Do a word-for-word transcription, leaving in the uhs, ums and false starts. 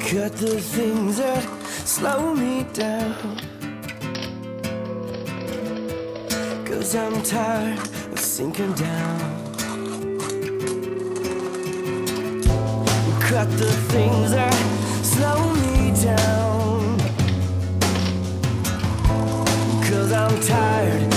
Cut the things that slow me down, 'cause I'm tired of sinking down. Cut the things that slow me down, 'cause I'm tired